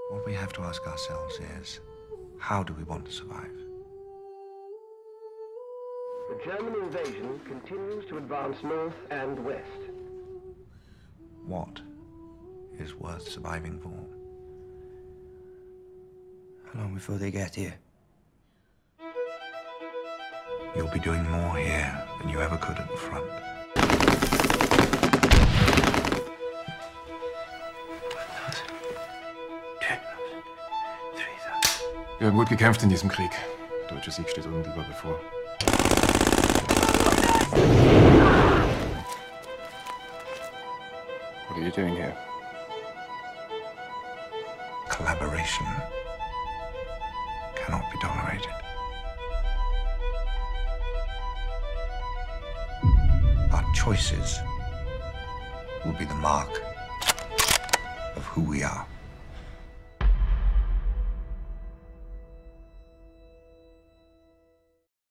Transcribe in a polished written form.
What we have to ask ourselves is, how do we want to survive? The German invasion continues to advance north and west. What is worth surviving for? How long before they get here? You'll be doing more here than you ever could at the front. Wir haben gut gekämpft in diesem Krieg. Der deutsche Sieg steht unmittelbar bevor. What are you doing here? Collaboration cannot be tolerated. Our choices will be the mark of who we are.